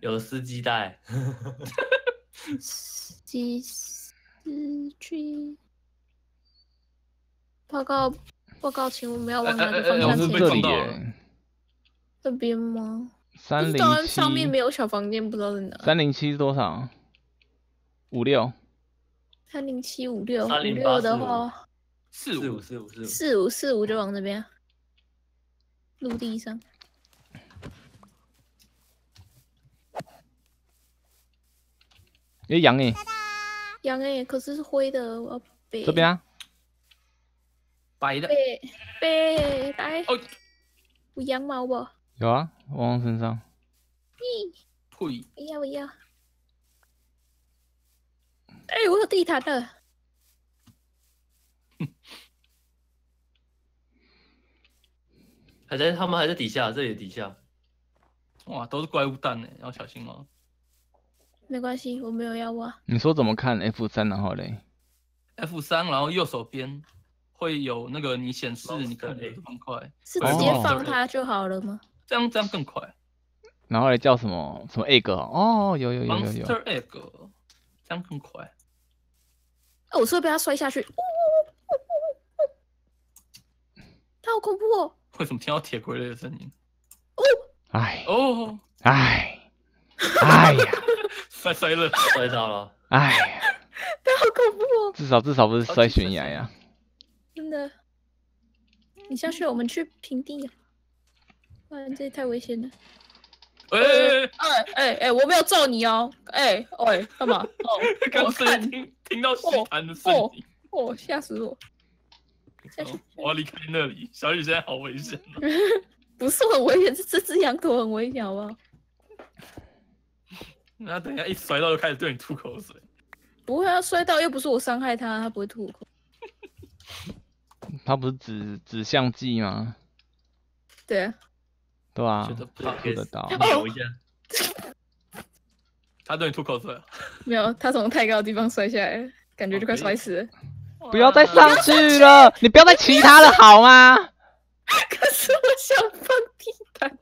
有司机带。 机司机报告，请我们要往哪个方向前进？ 是这里耶， 这边吗？不知 307 道上面没有小房间，不知道在哪。 307是多少？56。 3075656的话，4545就往那边，陆地上。 羊诶， 羊诶，可是是灰的，我要背。 这边啊， 白的。 背来。 哦， 有羊毛不？ 有啊，汪汪身上。 呸！ 我要。哎，我有地毯了。 他们还在底下，这里的底下。 哇，都是怪物蛋呢，要小心哦。 没关系，我没有要挖。 你说怎么看 F3 然后嘞 ？F3，然后右手边会有那个你显示你看的方块， 是直接放它就好了吗？ 这样更快。 然后嘞叫什么 egg 哦，有。 Monster egg， 这样更快。 我是会被它摔下去。它好恐怖哦！ 为什么听到铁傀儡的声音？ 哎呀！ 摔了， 摔到了。 哎呀， 它好恐怖哦！ 至少不是摔悬崖呀。 真的，你下去，我们去平地。不然这太危险了。我没有揍你哦！干嘛？ 刚听到吸痰的声音。 吓死我！下去！ 我要离开那里，小雨现在好危险。 不是很危险，是这只羊驼很危险，好不好？ 那等一下一摔到就开始对你吐口水。 不会啊，摔到又不是我伤害他，他不会吐口。 他不是指向剂吗？ 对啊。 对啊， 吐得到。 扭一下。 他对你吐口水？ 没有，他从太高的地方摔下来，感觉就快摔死了。 不要再上去了，你不要再骑他了好吗？ 可是我想放地毯。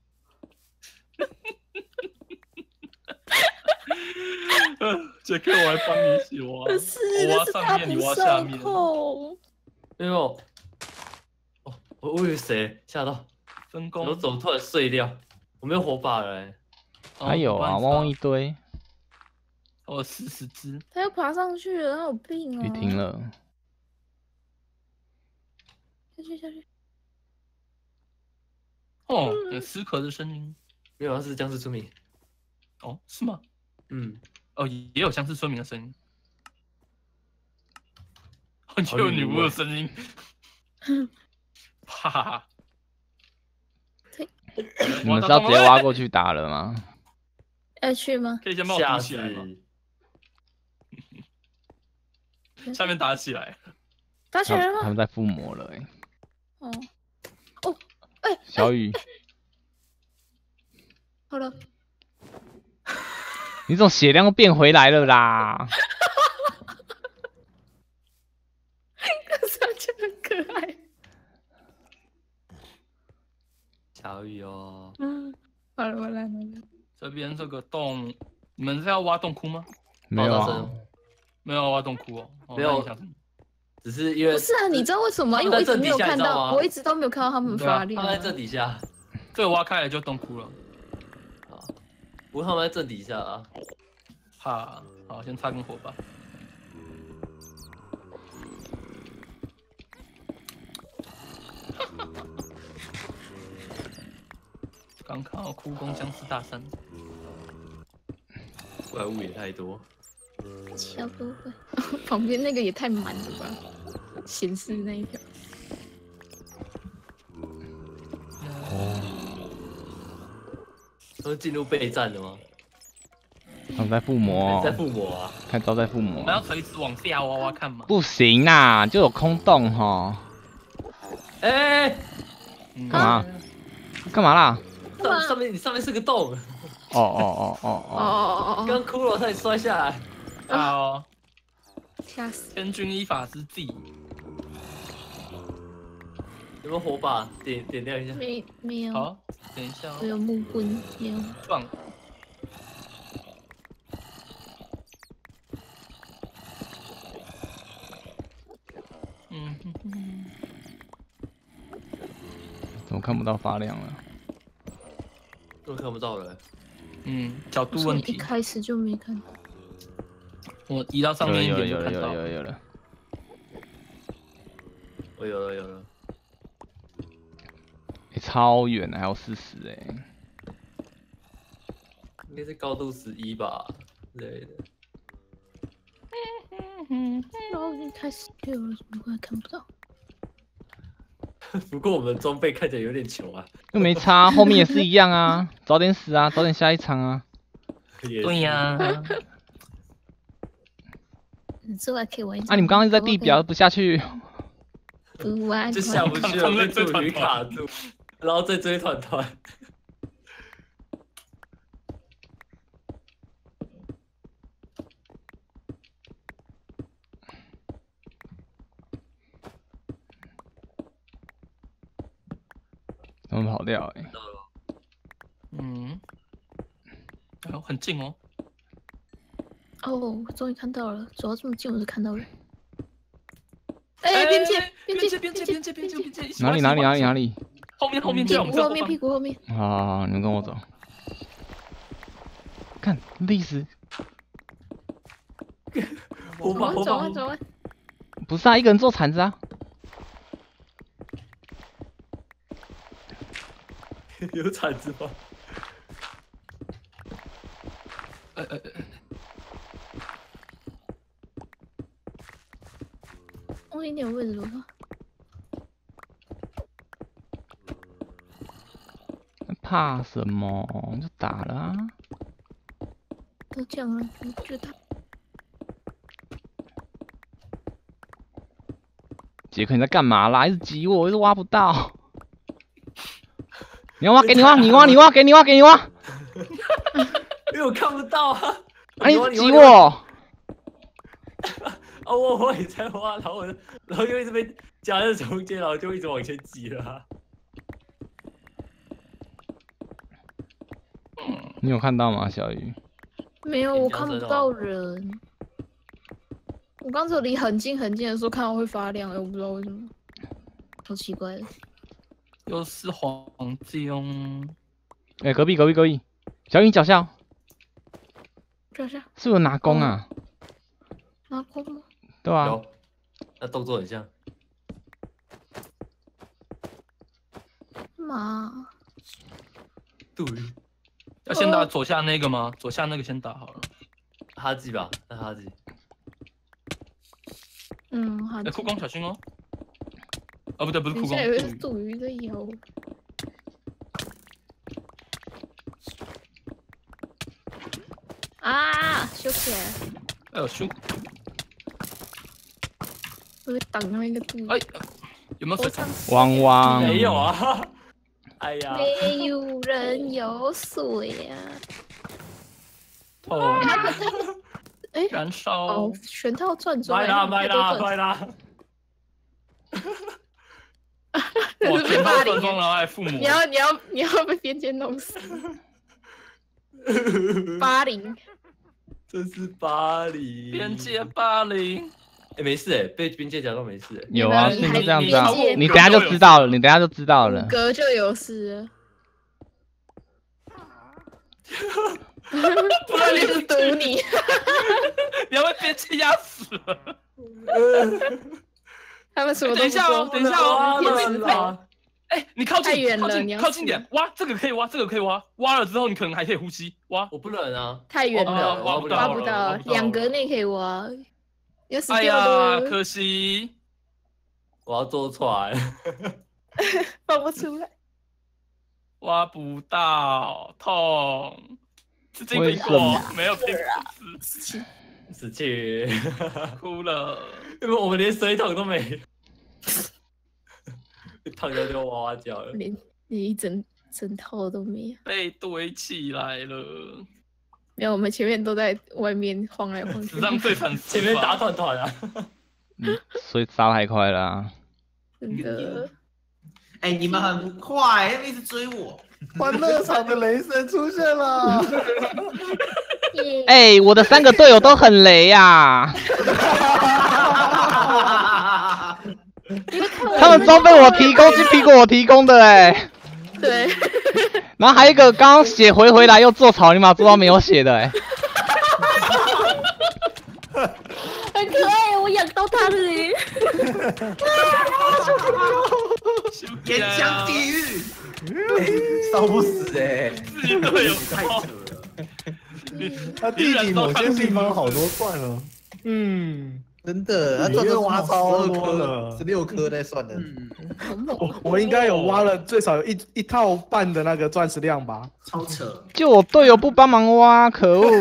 杰克，我来帮你一起挖。我挖上面，你挖下面。 没有。我以为谁吓到？ 分工。 我怎么突然碎掉？我没有火把了。 还有啊，汪汪一堆。 我40只。 他要爬上去了，他有病哦。 你停了。 下去。 哦，有撕壳的声音。 没有，是僵尸村民。 哦，是吗？哦，也有僵尸村民的声音。也有女巫的声音。哈哈哈。 你们是要直接挖过去打了吗？ 要去吗？ 可以先帮我堵起来吗？下面打起来。 打起来了吗？ 他们在附魔了哎。 小雨。 好了。 你怎么血量变回来了啦？ 可是他就很可爱。 小雨哦。 好了，我来。 这边这个洞，你们是要挖洞窟吗？ 没有啊， 没有挖洞窟哦。 没有，只是因为不是啊，你知道为什么？因为我一直没有看到，我一直都没有看到他们发亮。 他们在这底下， 这个挖开来就洞窟了。 不过他们在这底下啊。 好，先插根火把。刚看到哭宫僵尸大山， 怪物也太多。 小不会，旁边那个也太满了吧？显示那一条。 他们进入备战了吗？ 他们在附魔。 在附魔啊！ 看招在附魔。 我们要垂直往下挖挖看吗？ 不行啦，就有空洞哈。干嘛？干嘛啦？ 上面是个洞。 哦。 刚骷髅差点摔下来。 好。 吓死！ 天君一法之地。 有没有火把？点亮一下。 没有。 好，等一下。 我有木棍，没有。 撞。 看不到发亮了。 都看不到了。 角度问题。 一开始就没看到。 我移到上面一点有了就看到。 有了。 我有了。 超远的，还有40哎。 应该是高度11吧之类的。 然后一开始就有了，怎么会看不到？ 不过我们装备看起来有点穷啊。 又没差，后面也是一样啊，早点死啊，早点下一场啊。 对呀。 之后还可以玩。 啊，你们刚刚在地表不下去。 不玩。 就下不去了，被主鱼卡住，然后再追团团。 他们跑掉哎。 哎呦，很近哦。 哦，终于看到了，走到这么近我就看到了。哎，边界！ 哪里？ 后面就后面屁股后面。 啊，你们跟我走。看历史。 走啊！ 不是啊，一个人做铲子啊。 有铲子吗？ 我一点位置多少？ 怕什么？就打了啊。 都这样了，你就打。 杰克你在干嘛啦？一直挤我，一直挖不到。你要挖，给你挖，你挖，给你挖。 因为我看不到啊。 啊，你挤我。 哦，我也在挖，然后又一直被夹在中间，然后就一直往前挤了啊。 你有看到吗，小鱼？ 没有，我看不到人。我刚才离很近的时候看到会发亮，我不知道为什么，好奇怪的。 又是黄金。 哎，隔壁，小鱼脚下。 脚下。 是不是有拿弓啊？ 拿弓吗？ 对啊。 有，那动作很像。 妈。 对。 要先打左下那个吗？左下那个先打好了。 哈基吧，那哈基。 哈基。 酷光小心哦。啊，不对，不是酷光。 现在有一个杜鱼在咬。啊！修起来。 哎呦，修。 我被挡到一个杜鱼。 哎，有没有水桶？ 汪。 没有啊。哎呀， 没有人有水呀！ 哦， 哎， 燃烧！ 哦，全套转转， 快啦！ 我全套转装了，爱父母。 你要被边界弄死。80， 这是80。 边界80。 哎，没事哎，被边界夹到没事哎。 有啊，现在这样子啊，你等下就知道了， 隔就有事了。 不然你是堵你， 你要被边界压死了。 他们什么？ 等一下哦，哎，你靠近， 太远了， 靠近点，挖这个可以挖，挖了之后你可能还可以呼吸，挖。 我不能啊， 太远了， 挖不到 ，2格内可以挖。要死哎掉了， 可惜， 我要坐船， 放不出来， 挖不到，痛，吃金苹果没有苹果死去， 哭了， 因为我们连水桶都没，烫掉就哇哇叫了， 连一整套都没有， 被堆起来了。 没有，我们前面都在外面晃来晃去。 史上最惨， 前面打团团啊！ 所以杀太快了啊！ 真的。 哎，你们很不快，他们一直追我。 欢乐场的雷神出现了！ 哎，我的3个队友都很雷呀！他们装备我提供，是苹果我提供的哎。 对， 然后还有一个刚刚写回来又做草泥马做到没有写的哎、 很可爱，我养到它了耶。 岩浆地狱， 烧不死哎！ 自己队友太扯了。 他弟弟某些地方好多钻哦。 嗯， 真的，他你又挖钻了超 12 多了颗，16颗在算的。 很猛。 我应该有挖了最少有一套半的那个钻石量吧？ 超扯！ 就我队友不帮忙挖，可恶！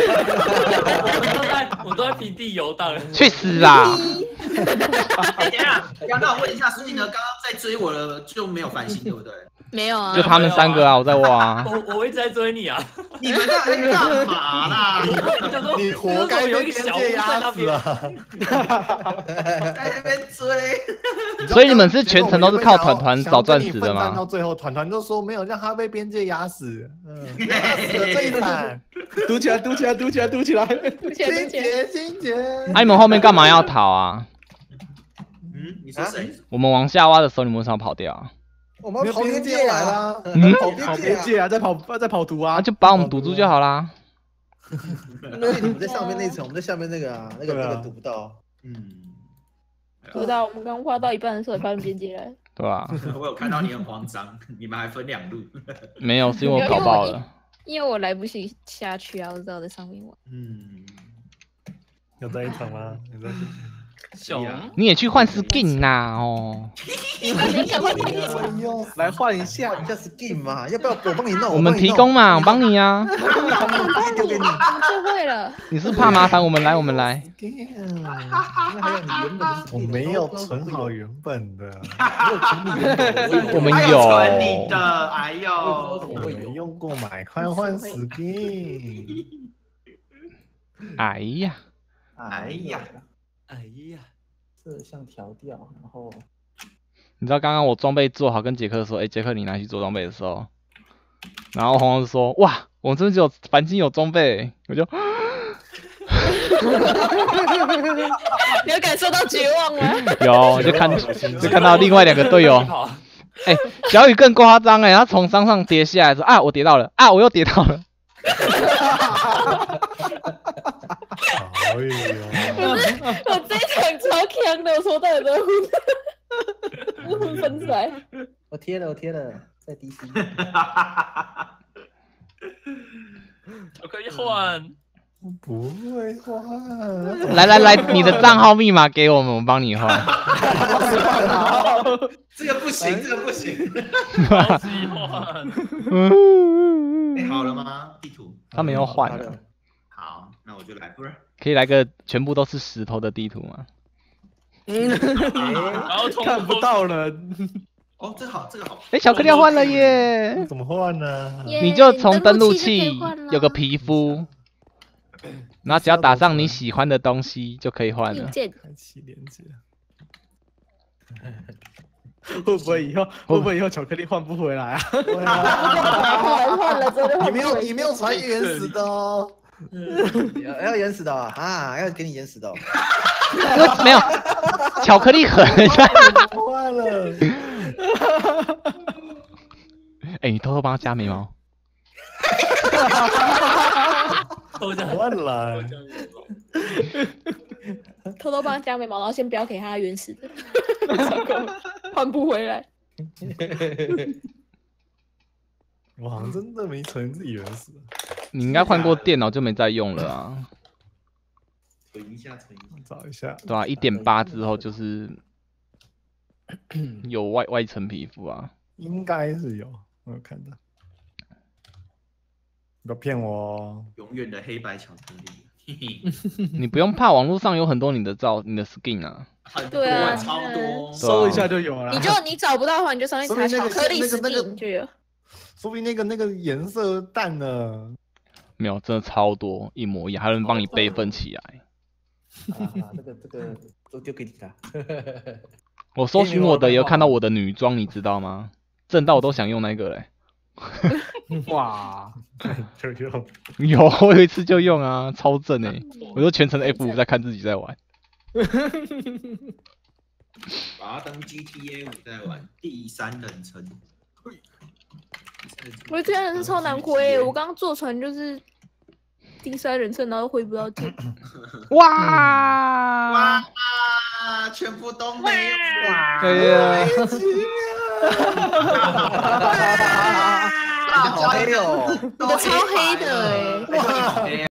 我都在平地游荡。 去死啦！ 哎，等一下，刚刚我问一下，苏静德刚刚在追我了，就没有繁星，对不对？ 没有啊就，他们3个啊，我在挖、啊。 我一直在追你啊！ 你们在干嘛啦？ 你活该被边界压死了。 在那边追。 所以你们是全程都是靠团团找钻石的吗到最后，团团就说没有让他被边界压死，压死了最惨。 嘟起来，嘟起来，嘟起来，嘟起来！ 心结，心结。 啊，你们后面干嘛要逃啊？ 嗯，你说谁？ 我们往下挖的时候，你们为什么要跑掉啊？ 我们跑边界来啦， 跑边界啊，在跑图啊！ 啊，就把我们堵住就好啦。 因为你们在上面那层，我们在下面那个啊，那个堵不到。 嗯， 不知道我们刚画到一半的时候，发现边界来。 对吧、 我有看到你很慌张，你们还分2路。 没有，是因为我搞爆了。 因为我来不及下去啊，我只好在上面玩。 嗯， 有在一层吗？有在。 熊， 你也去换 skin 呐、哦。 你赶快拍一场。 来换一下， 你叫 skin 嘛？要不要我帮你弄？ 我们提供嘛，我帮你啊。 丢给你。 就会了。 你是怕麻烦，我们来，我们来。 我没有存好原本的， 我们还有传你的，哎呦， 我没用过买快换 skin。 哎呀， 哎呀， 哎呀， 摄像调调，然后你知道刚刚我装备做好，跟杰克说，哎、杰克你拿去做装备的时候，然后红红说，哇，我这边只有凡金有装备，我就。 你有感受到绝望吗？ 有，就看到另外2个队友，哎、小雨更夸张哎，他从山上跌下来说啊，我跌到了啊，我又跌到了。 哎呦， 我这一场超强的，我说到底在混分出来。 我贴了，在 DC。 我可以换。 不会换。 来，你的账号密码给我们，我帮你换。 这个不行，这个不行。 超级换。 哎，好了吗？地图。 他们要换了， 好，那我就来，不是。 可以来个全部都是石头的地图吗？ 然后看不到人。 哦，这好，这个好。 哎、巧克力要换了耶！ 怎么换呢？ 你就从登录器登录器就可以换了有个皮肤，然后只要打上你喜欢的东西就可以换了。 键开启连接。 会不会以后巧克力换不回来啊？ 换了之后就你没有传原始的哦。要原始的啊，要给你原始的。 没有，巧克力很。 换了。 哎、你偷偷帮他加眉毛。 换了。 偷偷帮他加眉毛，然后先不要给他原始的，换不回来。 我好像真的没存自己原始。 你应该换过电脑就没再用了啊。 存一下。 找一下。 对啊，1.8之后就是有外层皮肤啊。 应该是有，我有看到。不要骗我哦。 永远的黑白巧克力。 你不用怕，网络上有很多你的 skin 啊。 很对啊超多。 搜一下就有了。 你找不到的话，你就上面查巧克力skin就有。 说不定那个颜色淡了。 没有，真的超多，一模一样，还有人帮你备份起来。 这个都丢给你看。 我搜寻我的也有看到我的女装，你知道吗？正到我都想用那个嘞。 哇， 就用。 有，我有一次就用啊，超正哎、我就全程 F5在看自己在玩。 把它当 GTA 5在玩，第3人称。 我觉得是超难挥，我刚刚坐船就是第三人称，然后挥不到剑。 哇！ 哇，全部都没有。 对呀。 好黑哦， 你的超黑的哎。 哇！